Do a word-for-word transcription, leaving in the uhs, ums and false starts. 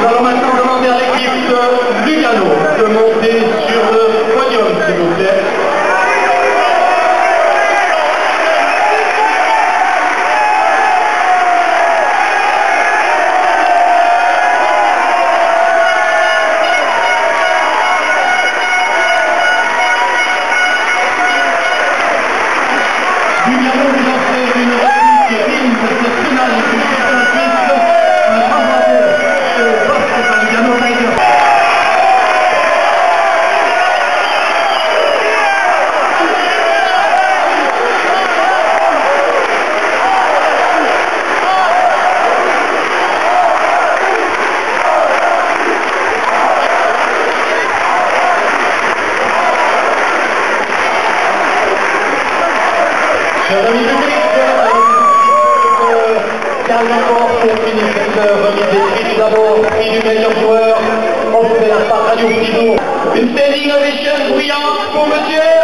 allons maintenant demander à l'équipe de Lugano de monter sur le podium, s'il vous plaît. Lugano vous offre une réplique digne de cette finale du championnat suisse. Un grand bravo au boss de Lugano Tiger. Chers amis publics, Karl Laporte pour finir cette remise des prix. Tout d'abord, prix du meilleur joueur, offert par Radio Fribourg. Une standing ovation bruyante pour monsieur